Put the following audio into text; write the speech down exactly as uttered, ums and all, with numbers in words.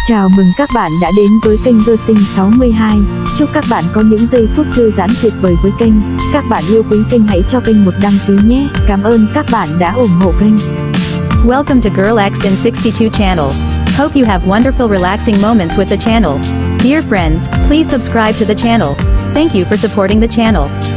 Chào mừng các bạn đã đến với kênh Girlsinh sáu mươi hai. Chúc các bạn có những giây phút thư giãn tuyệt vời với kênh. Các bạn yêu quý kênh hãy cho kênh một đăng ký nhé. Cảm ơn các bạn đã ủng hộ kênh. Welcome to Girl X in sixty-two channel. Hope you have wonderful relaxing moments with the channel. Dear friends, please subscribe to the channel. Thank you for supporting the channel.